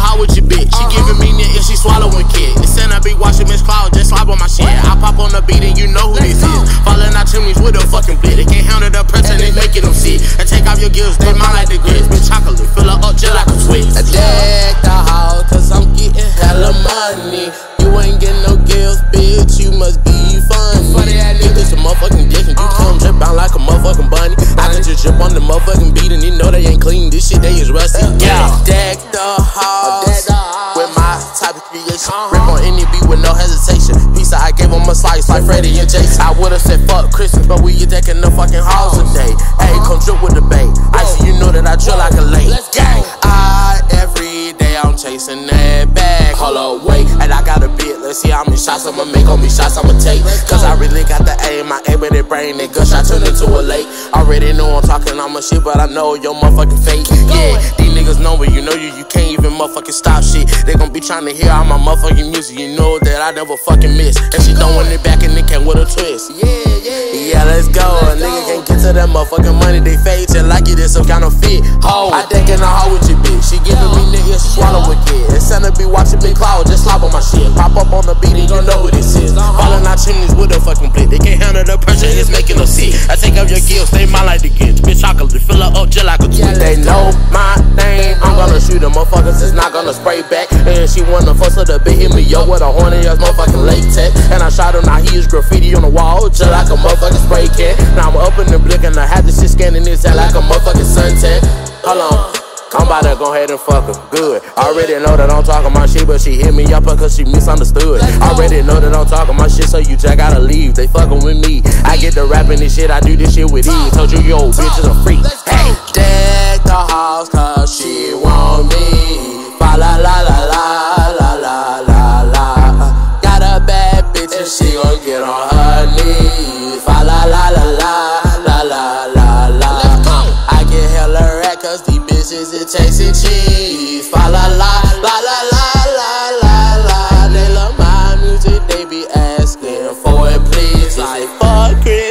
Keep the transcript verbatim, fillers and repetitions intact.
hoe with your bitch. She giving me neck if she swallowing kid. It's send I be watching Miss Cloud, just slap on my shit. I pop on the beat and you know who this is. Falling out chimneys with a fucking blit. They can't handle the pressure, they making them sick. And take off your gills, they mine like the grits. Bitch chocolate, fill her up just like a twist. I deck the house, cause I'm getting hella money. You ain't getting no gills, bitch, you must be funny. Get this a motherfucking dick and you come drip out like a motherfucking bunny. I can just drip on the motherfucking beat and you know they ain't clean. This shit, they is rusty. Yeah, deck the house with my type of creation. Rip on any beat with no hesitation. Pizza, I gave him a slice like Freddie and Jason. I would've said fuck Christmas, but we attacking the fucking house today. Hey, come drip with the bait. Icy, you know that I drill like a lake. Gang, I every day I'm chasing that bag. Hold up, wait, and I got a bit. Let's see how many shots I'ma make, how many shots I'ma take. Cause I really got the aim, my aim in their brain. That gunshot turned into a lake. Already know I'm talking all my shit, but I know your motherfucking fake. Yeah, these niggas know me, you know you, you can't even motherfucking stop shit. They gon' be trying to hear all my motherfucking music, you know that I never fucking miss. And she throwing it back and it came with a twist. Yeah, yeah, yeah, let's go. A nigga can't get to that motherfucking money, they fade till like it is some kind of fit. Ho, I deck in a hoe with your bitch. She giving me niggas, she swallow a kid. And Santa be watching Big Cloud, just slap on my shit. Pop up on the beat and you know what this is. Falling out chimneys with a fucking blit. They can't handle the pressure, it's making them sick. I take up your gills, they mine like the gits. Bitch chocolate, fill her up just like a twist. They know my name, I'm gonna shoot them motherfuckers, it's not gonna spray back. And she wanna fuss with the bit, hit me yo with a horny ass motherfucking latex. And I shot him, now he is graffiti on the wall, just like a motherfucking spray can. Now I'm up in the blick and I had this shit scanning this out like a motherfucking suntan. Hold on, I'm about to go ahead and fuck her, good. Already know that I'm talking my shit, but she hit me up cause she misunderstood. Already know that I'm talking my shit, so you just gotta leave. They fucking with me, I get the rapping this shit, I do this shit with ease. Told you yo bitch is a freak. Hey, deck the house cause she want me. Fa la la la la la la la la. Got a bad bitch and she gon' get on her knees. Fa la la la la la la la la. I get hella rat cause these bitches it chasing cheese. Fa la la la la la la la la. They love my music, they be asking for it please. Like fuck it.